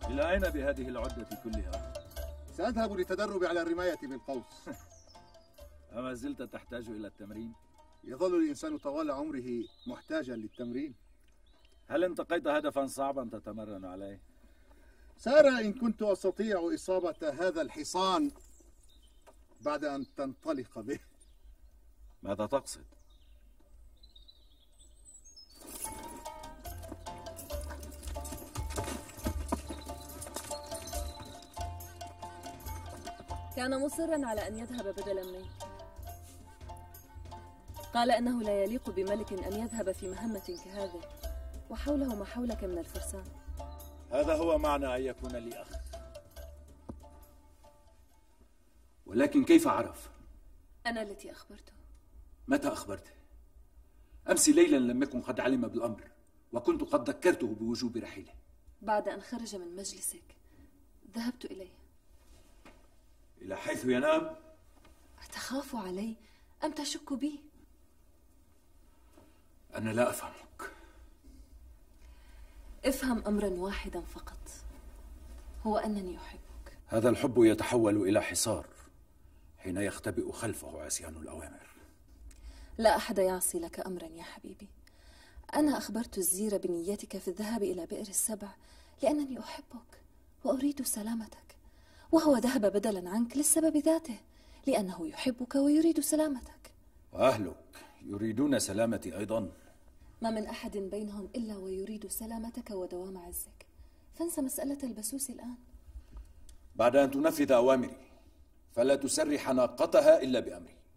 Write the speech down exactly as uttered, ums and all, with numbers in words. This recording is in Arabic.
إلى أين بهذه العدة كلها؟ سأذهب للتدرب على الرماية بالقوس. أما زلت تحتاج إلى التمرين؟ يظل الإنسان طوال عمره محتاجا للتمرين. هل انتقيت هدفا صعبا تتمرن عليه؟ سأرى إن كنت أستطيع إصابة هذا الحصان بعد أن تنطلق به. ماذا تقصد؟ كان مصرا على أن يذهب بدلا منك. قال أنه لا يليق بملك أن يذهب في مهمة كهذه وحوله ما حولك من الفرسان. هذا هو معنى أن يكون لي أخ. ولكن كيف عرف؟ أنا التي أخبرته. متى أخبرته؟ أمس ليلا لم يكن قد علم بالأمر، وكنت قد ذكرته بوجوب رحيله. بعد أن خرج من مجلسك ذهبت إليه. إلى حيث ينام؟ أتخاف علي أم تشك بي؟ أنا لا أفهمك. افهم أمرا واحدا فقط، هو أنني أحبك. هذا الحب يتحول إلى حصار حين يختبئ خلفه عصيان الأوامر. لا أحد يعصي لك أمرا يا حبيبي. أنا أخبرت الزير بنيتك في الذهاب إلى بئر السبع لأنني أحبك وأريد سلامتك، وهو ذهب بدلا عنك للسبب ذاته، لأنه يحبك ويريد سلامتك. وأهلك يريدون سلامتي أيضا؟ ما من أحد بينهم إلا ويريد سلامتك ودوام عزك، فانسى مسألة البسوس الآن. بعد أن تنفذ أوامري فلا تسرح ناقتها إلا بأمري.